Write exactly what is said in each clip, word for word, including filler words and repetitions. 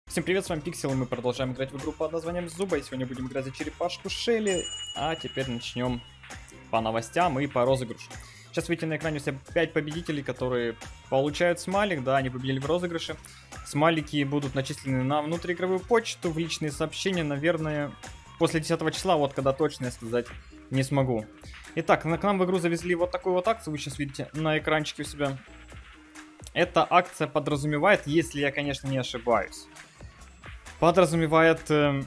Всем привет, с вами Пиксел, и мы продолжаем играть в игру под названием Зуба, и сегодня будем играть за черепашку Шелли, а теперь начнем по новостям и по розыгрышу. Сейчас видите на экране у себя пять победителей, которые получают смайлик, да, они победили в розыгрыше. Смайлики будут начислены на внутриигровую почту, в личные сообщения, наверное, после десятого числа, вот когда точно я сказать не смогу. Итак, к нам в игру завезли вот такую вот акцию, вы сейчас видите на экранчике у себя. Эта акция подразумевает, если я, конечно, не ошибаюсь, подразумевает э,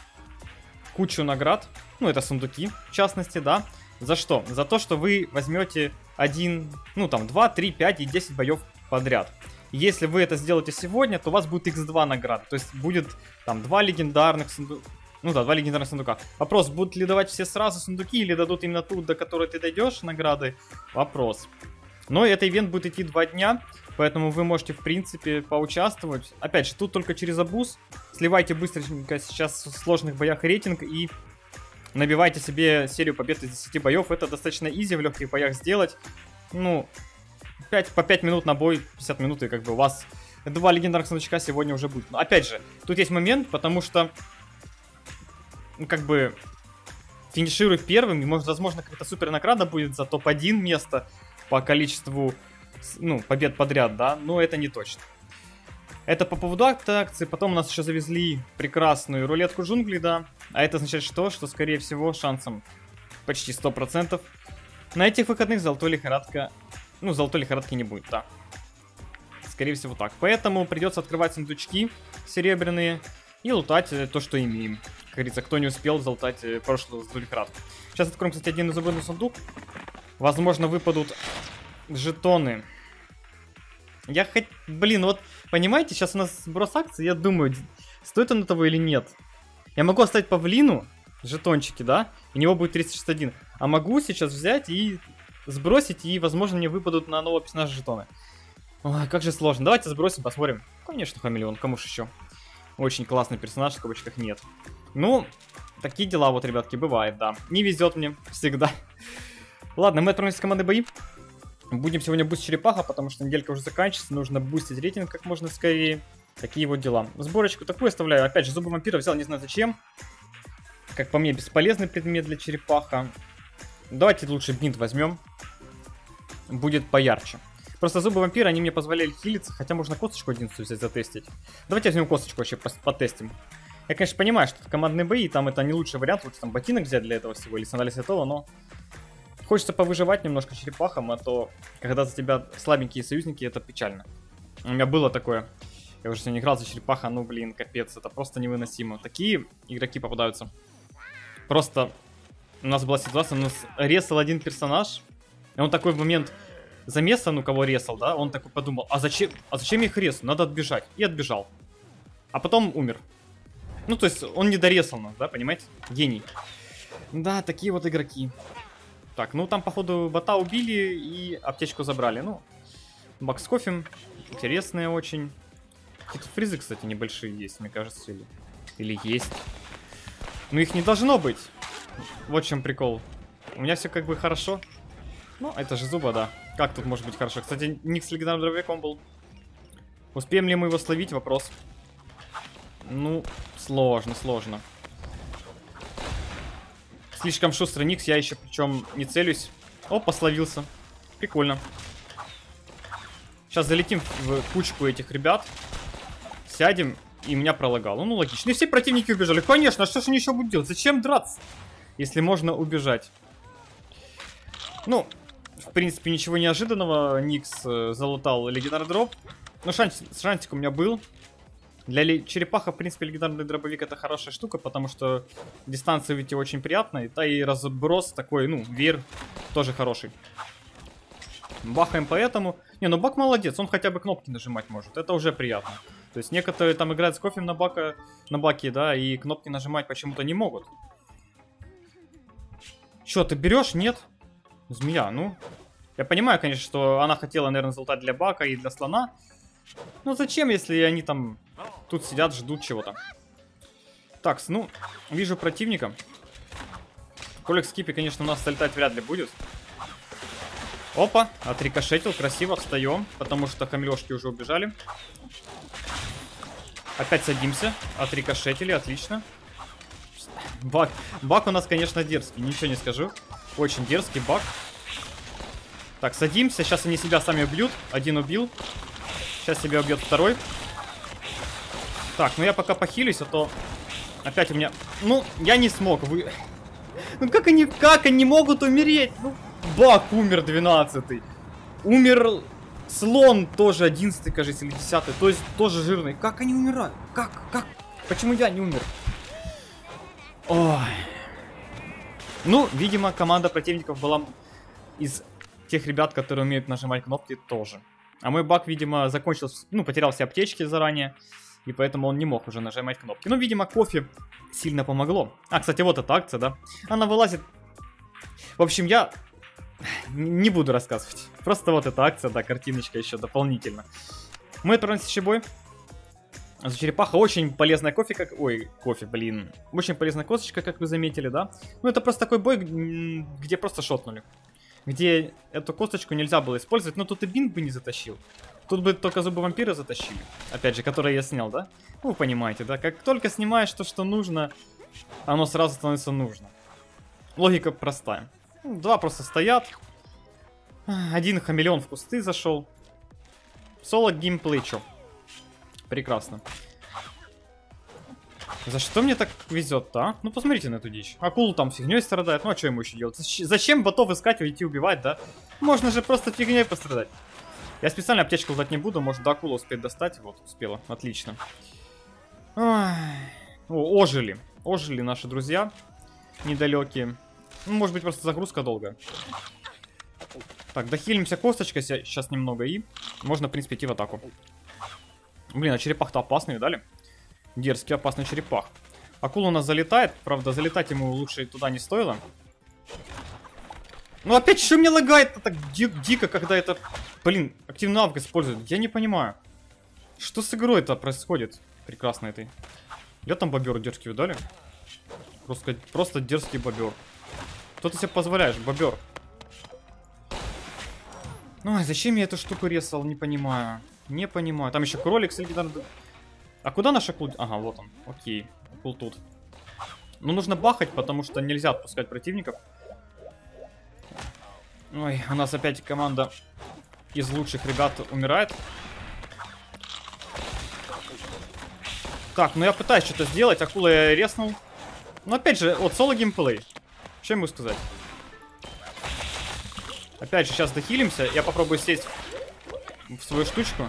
кучу наград, ну это сундуки, в частности, да. За что? За то, что вы возьмете один, ну там два, три, пять и десять боев подряд. Если вы это сделаете сегодня, то у вас будет икс два наград, то есть будет там два легендарных сундука. Ну да, два легендарных сундука. Вопрос, будут ли давать все сразу сундуки или дадут именно ту, до которой ты дойдешь, награды? Вопрос. Но этот ивент будет идти два дня, поэтому вы можете, в принципе, поучаствовать. Опять же, тут только через абуз. Сливайте быстренько сейчас в сложных боях рейтинг и набивайте себе серию побед из десяти боев. Это достаточно изи в легких боях сделать. Ну, пять, по пять минут на бой, пятьдесят минут, и как бы у вас два легендарных сундучка сегодня уже будет. Но опять же, тут есть момент, потому что, ну, как бы, финишируй первым, и, может, возможно, какая-то супер награда будет за топ один место по количеству, ну, побед подряд, да, но это не точно. Это по поводу акции. Потом у нас еще завезли прекрасную рулетку джунглей, да, а это означает что? Что, скорее всего, шансом почти сто процентов на этих выходных золотой лихорадка, ну, золотой лихорадки не будет, да. Скорее всего так. Поэтому придется открывать сундучки серебряные и лутать то, что имеем. Как говорится, кто не успел залутать прошлую золотую лихорадку. Сейчас откроем, кстати, один изумрудный сундук. Возможно, выпадут жетоны. Я хоть... Блин, вот, понимаете, сейчас у нас сброс акций, я думаю, стоит он того или нет. Я могу оставить павлину, жетончики, да, у него будет тридцать шестьдесят один. А могу сейчас взять и сбросить, и, возможно, мне выпадут на нового персонажа жетоны. Ой, как же сложно. Давайте сбросим, посмотрим. Конечно, хамелеон, кому ж еще. Очень классный персонаж, в кавычках нет. Ну, такие дела вот, ребятки, бывает, да. Не везет мне всегда. Ладно, мы отправимся в командные бои. Будем сегодня бустить черепаха, потому что неделька уже заканчивается. Нужно бустить рейтинг как можно скорее. Такие вот дела. Сборочку такую оставляю. Опять же, зубы вампира взял, не знаю зачем. Как по мне, бесполезный предмет для черепаха. Давайте лучше бинт возьмем. Будет поярче. Просто зубы вампира, они мне позволяли хилиться. Хотя можно косточку одиннадцатую взять, затестить. Давайте возьмем косточку вообще, потестим. Я, конечно, понимаю, что это командные бои, и там это не лучший вариант. Лучше там ботинок взять для этого всего, или сандали святого, но... Хочется повыживать немножко черепахам, а то, когда за тебя слабенькие союзники, это печально. У меня было такое. Я уже сегодня играл за черепаха, ну блин, капец, это просто невыносимо. Такие игроки попадаются. Просто у нас была ситуация, у нас ресал один персонаж, и он такой в момент замеса, ну кого ресал, да, он такой подумал, а зачем, а зачем я их ресу, надо отбежать. И отбежал. А потом умер. Ну то есть он не доресал нас, да, понимаете? Гений. Да, такие вот игроки. Так, ну там, походу, бота убили и аптечку забрали. Ну, бак с кофе. Интересные очень. Какие-то фризы, кстати, небольшие есть, мне кажется. Или, или есть. Но их не должно быть. Вот в чем прикол. У меня все как бы хорошо. Ну, это же зуба, да. Как тут может быть хорошо? Кстати, ник с легендарным дробовиком был. Успеем ли мы его словить? Вопрос. Ну, сложно, сложно. Слишком шустрый никс, я еще причем не целюсь. О, пословился. Прикольно. Сейчас залетим в кучку этих ребят. Сядем, и меня пролагало. Ну, логично. И все противники убежали. Конечно, а что же они еще будут делать? Зачем драться, если можно убежать? Ну, в принципе, ничего неожиданного. Никс э, залутал легендарный дроп. Ну, шанс, шансик у меня был. Для черепаха, в принципе, легендарный дробовик это хорошая штука, потому что дистанция ведь очень приятная, да и разброс такой, ну, веер тоже хороший. Бахаем поэтому. Не, ну Бак молодец, он хотя бы кнопки нажимать может, это уже приятно. То есть некоторые там играют с кофем на, бака, на баке, да, и кнопки нажимать почему-то не могут. Че, ты берешь? Нет? Змея, ну. Я понимаю, конечно, что она хотела, наверное, залутать для Бака и для слона. Ну зачем, если они там тут сидят, ждут чего-то. Так, ну, вижу противника. Колик скипи, конечно, у нас залетать вряд ли будет. Опа, отрикошетил, красиво, встаем, потому что хамелёшки уже убежали. Опять садимся. Отрикошетили, отлично. Бак. Бак у нас, конечно, дерзкий, ничего не скажу. Очень дерзкий бак. Так, садимся. Сейчас они себя сами убьют. Один убил. Сейчас себя убьет второй. Так, ну я пока похилюсь, а то опять у меня... Ну, я не смог. Вы... Ну как они, как они могут умереть? Ну, Бак умер двенадцатый. Умер слон тоже одиннадцатый, кажется, или десятый. То есть тоже жирный. Как они умирают? Как? Как? Почему я не умер? Ой. Ну, видимо, команда противников была из тех ребят, которые умеют нажимать кнопки, тоже. А мой баг, видимо, закончился, ну, потерял все аптечки заранее. И поэтому он не мог уже нажимать кнопки. Ну, видимо, кофе сильно помогло. А, кстати, вот эта акция, да. Она вылазит. В общем, я не буду рассказывать. Просто вот эта акция, да, картиночка еще дополнительно. Мы отправимся в бой. За черепаха очень полезная кофе, как... Ой, кофе, блин. Очень полезная косточка, как вы заметили, да. Ну, это просто такой бой, где просто шотнули. Где эту косточку нельзя было использовать. Но тут и бинт бы не затащил. Тут бы только зубы вампира затащили. Опять же, которые я снял, да? Ну, вы понимаете, да? Как только снимаешь то, что нужно, оно сразу становится нужно. Логика простая. Два просто стоят. Один хамелеон в кусты зашел. Соло геймплей, чё? Прекрасно. За что мне так везет-то, а? Ну, посмотрите на эту дичь. Акул там фигней страдает. Ну, а что ему еще делать? Зачем ботов искать и идти убивать, да? Можно же просто фигней пострадать. Я специально аптечку дать не буду, может до акула успеть достать. Вот, успела, отлично. Ой. О, ожили. Ожили наши друзья. Недалекие. Ну, может быть, просто загрузка долгая. Так, дохилимся косточкой сейчас немного и можно, в принципе, идти в атаку. Блин, а черепах-то опасный, видали? Дерзкий, опасный черепах. Акула у нас залетает. Правда, залетать ему лучше туда не стоило. Ну опять, что мне лагает-то так ди дико, когда это, блин, активный навык используют? Я не понимаю. Что с игрой-то происходит? Прекрасно этой. Я там бобер дерзкий, видали? Просто, просто дерзкий бобер. Что ты себе позволяешь, бобер? Ой, зачем я эту штуку ресал, не понимаю. Не понимаю. Там еще кролик с легендарным... А куда наш акул? Ага, вот он. Окей, акул тут. Ну, нужно бахать, потому что нельзя отпускать противников. Ой, у нас опять команда из лучших ребят умирает. Так, ну я пытаюсь что-то сделать. Акула я резнул. Но опять же, вот соло геймплей. Что я могу сказать? Опять же, сейчас дохилимся. Я попробую сесть в свою штучку.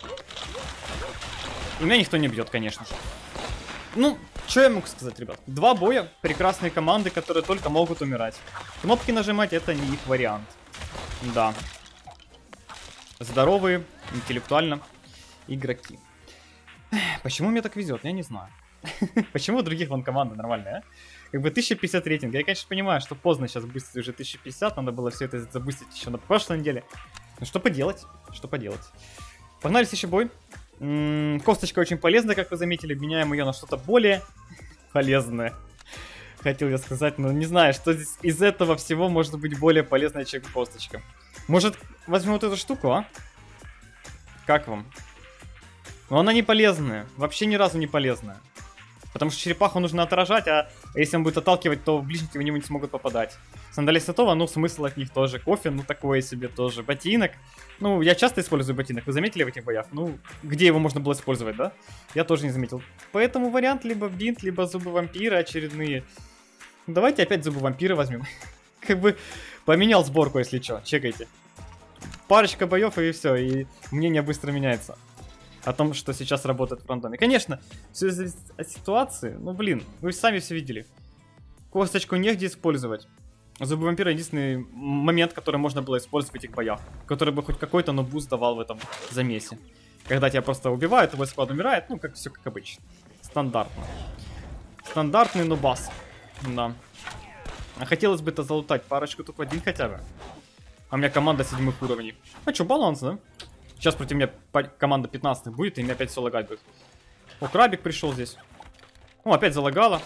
И меня никто не бьет, конечно же. Ну, что я могу сказать, ребят? Два боя, прекрасные команды, которые только могут умирать. Кнопки нажимать — это не их вариант. Да. Здоровые, интеллектуально игроки. Почему мне так везет? Я не знаю. Почему у других вон команды нормальные, а? Как бы тысяча пятьдесят рейтинг. Я, конечно, понимаю, что поздно сейчас быстить уже тысяча пятьдесят. Надо было все это забыстить еще на прошлой неделе. Ну что поделать? Что поделать? Погнали в следующий бой. М-м, косточка очень полезная, как вы заметили. Меняем ее на что-то более полезное. Хотел я сказать, но не знаю, что здесь из этого всего может быть более полезное, чем косточка. Может, возьмем вот эту штуку, а? Как вам? Но она не полезная. Вообще ни разу не полезная. Потому что черепаху нужно отражать, а если он будет отталкивать, то ближники в него не смогут попадать. Сандали Сатова, ну смысл от них тоже. Кофе, ну такое себе тоже. Ботинок. Ну, я часто использую ботинок. Вы заметили в этих боях? Ну, где его можно было использовать, да? Я тоже не заметил. Поэтому вариант либо бинт, либо зубы вампира очередные. Давайте опять зубы вампира возьмем. Как бы поменял сборку, если что. Чекайте. Парочка боев и все. И мнение быстро меняется. О том, что сейчас работает в рандоме. Конечно, все зависит от ситуации. Ну, блин, вы сами все видели. Косточку негде использовать. Зубы вампира — единственный момент, который можно было использовать в этих боях. Который бы хоть какой-то, но буст давал в этом замесе. Когда тебя просто убивают, твой склад умирает. Ну, как все как обычно. Стандартно. Стандартный нубас. Да. А хотелось бы-то залутать парочку топ один хотя бы. А у меня команда седьмых уровней. А что, баланс, да? Сейчас против меня команда пятнадцатых будет, и меня опять все лагать будет. О, крабик пришел здесь. О, опять залагало.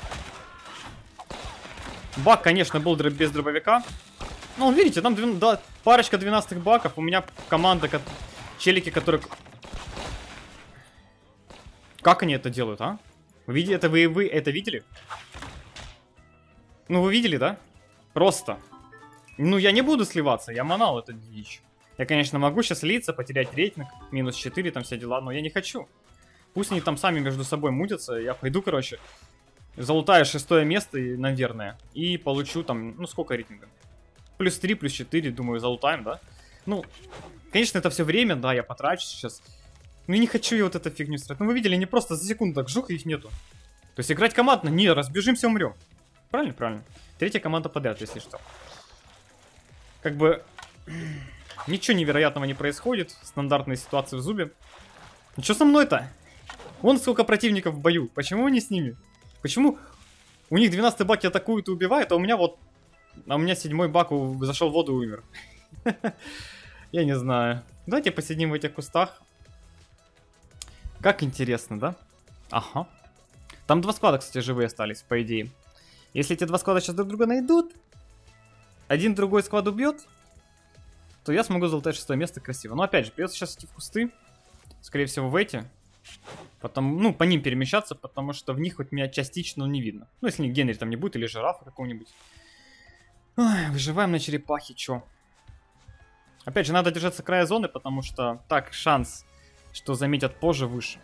Бак, конечно, был без дробовика. Ну, видите, там две, да, парочка двенадцатых баков. У меня команда, челики, которые... Как они это делают, а? Вы видели это? Вы, вы это видели? Ну, вы видели, да? Просто. Ну, я не буду сливаться, я манал эту дичь. Я, конечно, могу сейчас слиться, потерять рейтинг, минус четыре, там все дела, но я не хочу. Пусть они там сами между собой мутятся, я пойду, короче, залутаю шестое место, наверное, и получу там, ну, сколько рейтинга? Плюс три, плюс четыре, думаю, залутаем, да? Ну, конечно, это все время, да, я потрачу сейчас. Ну, не хочу я вот эту фигню строить. Ну, вы видели, не просто за секунду так жух, их нету. То есть играть командно, не, разбежимся, умрем. Правильно, правильно. Третья команда подряд, если что. Как бы... Ничего невероятного не происходит. Стандартные ситуации в зубе. Ну что со мной-то? Вон сколько противников в бою. Почему не с ними? Почему у них двенадцатый баки атакуют и убивают, а у меня вот... А у меня седьмой бак зашел в воду и умер. Я не знаю. Давайте посидим в этих кустах. Как интересно, да? Ага. Там два склада, кстати, живые остались, по идее. Если эти два склада сейчас друг друга найдут, один другой склад убьет, то я смогу залутать шестое место красиво. Но опять же, придется сейчас идти в кусты. Скорее всего, в эти. Потом, ну, по ним перемещаться, потому что в них хоть меня частично не видно. Ну, если не Генри там не будет, или жирафа какого-нибудь. Ой, выживаем на черепахе, чё. Опять же, надо держаться края зоны, потому что так шанс, что заметят позже, выше.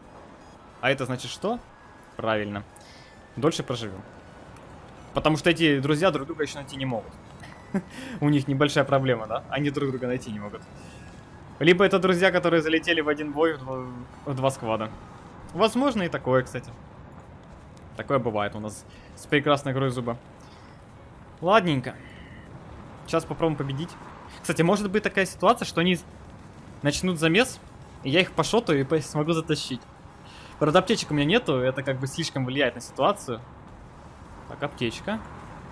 А это значит что? Правильно. Дольше проживем. Потому что эти друзья друг друга еще найти не могут. У них небольшая проблема, да? Они друг друга найти не могут. Либо это друзья, которые залетели в один бой в два, в два сквада. Возможно и такое, кстати. Такое бывает у нас с прекрасной игрой зуба. Ладненько. Сейчас попробуем победить. Кстати, может быть такая ситуация, что они начнут замес, и я их пошотаю и смогу затащить. Правда, аптечек у меня нету, это как бы слишком влияет на ситуацию. Так, аптечка.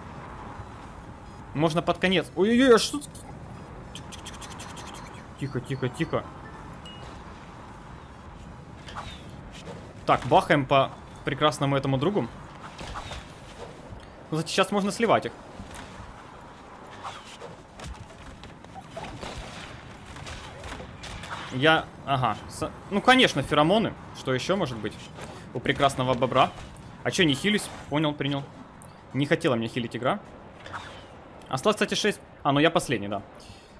Можно под конец. Ой-ой-ой, а что... Тихо, тихо, тихо. Так, бахаем по прекрасному этому другу. Ну, сейчас можно сливать их. Я... Ага. С... Ну, конечно, феромоны. Что еще может быть? У прекрасного бобра. А че, не хилюсь? Понял, принял. Не хотела мне хилить игра. Осталось, кстати, шесть... А, ну я последний, да.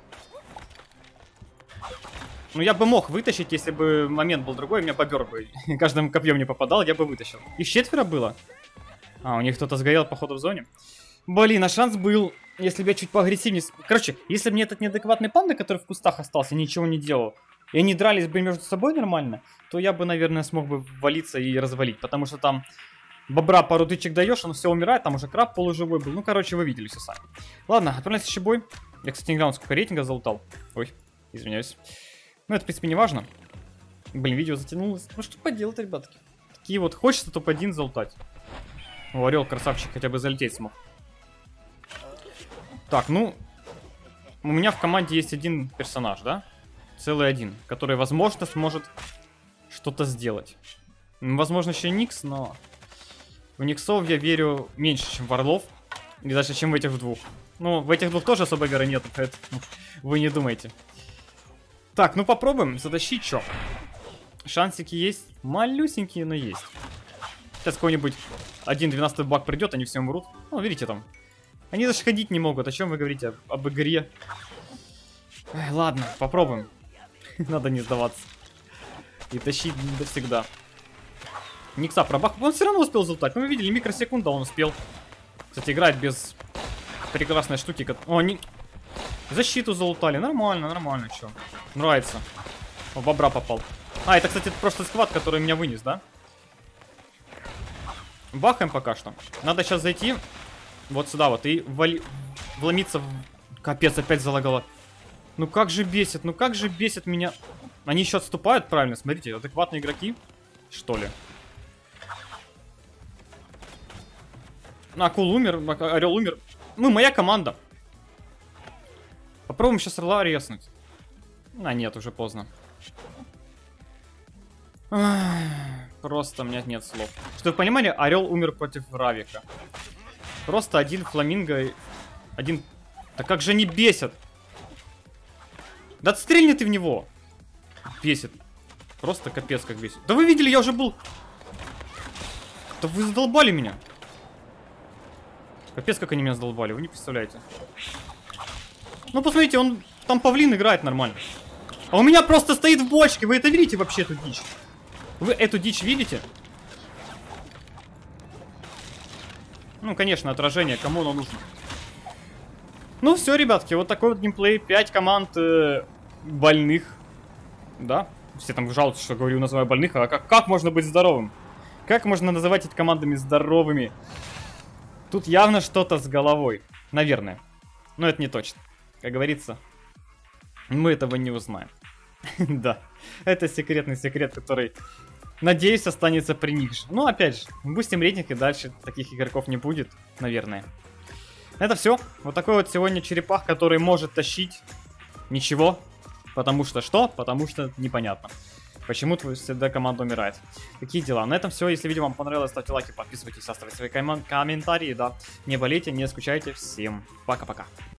Ну, я бы мог вытащить, если бы момент был другой, меня бобер бы каждым копьем не попадал, я бы вытащил. Их четверо было? А, у них кто-то сгорел, походу, в зоне. Блин, а шанс был, если бы я чуть поагрессивнее... Короче, если бы мне этот неадекватный панда, который в кустах остался, ничего не делал, и они дрались бы между собой нормально, то я бы, наверное, смог бы валиться и развалить, потому что там бобра пару тычек даешь, он все умирает, там уже краб полуживой был. Ну, короче, вы видели все сами. Ладно, отправляемся в следующий бой. Я, кстати, не глянул, сколько рейтинга залутал. Ой, извиняюсь. Ну, это, в принципе, не важно. Блин, видео затянулось. Ну, что поделать, ребятки. Такие вот, хочется топ один залутать. О, орел, красавчик, хотя бы залететь смог. Так, ну, у меня в команде есть один персонаж, да? Целый один, который, возможно, сможет что-то сделать. Возможно, еще Никс, но в Никсов я верю меньше, чем в Орлов. И даже, чем в этих двух. Ну, в этих двух тоже особо веры нет, поэтому вы не думайте. Так, ну попробуем затащить, чё. Шансики есть. Малюсенькие, но есть. Сейчас какой-нибудь один двенадцатый баг придет, они все умрут. Ну, видите там. Они даже ходить не могут. О чем вы говорите? Об, об игре. Эх, ладно, попробуем. Надо не сдаваться. И тащить всегда. Никса пробах. Он все равно успел залутать. Ну, вы видели, микросекунда он успел. Кстати, играть без прекрасной штуки. О, они... Защиту залутали. Нормально, нормально, чё. Нравится. О, бобра попал. А, это, кстати, прошлый сквад, который меня вынес, да? Бахаем пока что. Надо сейчас зайти вот сюда вот и вали... вломиться в... Капец, опять залагало. Ну как же бесит, ну как же бесит меня. Они еще отступают, правильно, смотрите, адекватные игроки, что ли. Акул умер, орел умер. Ну, моя команда. Попробуем сейчас орла резнуть. А, нет, уже поздно. Ах, просто у меня нет слов. Чтобы вы понимали, орел умер против Равика. Просто один фламинго, один... Да как же они бесят! Да отстрельни ты в него! Бесит. Просто капец как бесит. Да вы видели, я уже был... Да вы задолбали меня. Капец как они меня задолбали, вы не представляете. Ну посмотрите, он... Там павлин играет нормально. А у меня просто стоит в бочке, вы это видите вообще, эту дичь? Вы эту дичь видите? Ну, конечно, отражение, кому оно нужно? Ну, все, ребятки, вот такой вот геймплей. пять команд э, больных. Да, все там жалуются, что говорю, называю больных. А как, как можно быть здоровым? Как можно называть эти командами здоровыми? Тут явно что-то с головой. Наверное. Но это не точно. Как говорится, мы этого не узнаем. Да, это секретный секрет, который, надеюсь, останется при них же. Ну, опять же, бустим рейтинг, и дальше таких игроков не будет, наверное. Это все. Вот такой вот сегодня черепах, который может тащить ничего. Потому что что? Потому что непонятно. Почему всегда команда умирает. Такие дела. На этом все. Если видео вам понравилось, ставьте лайки, подписывайтесь, оставляйте свои ком комментарии. Да. Не болейте, не скучайте. Всем пока-пока.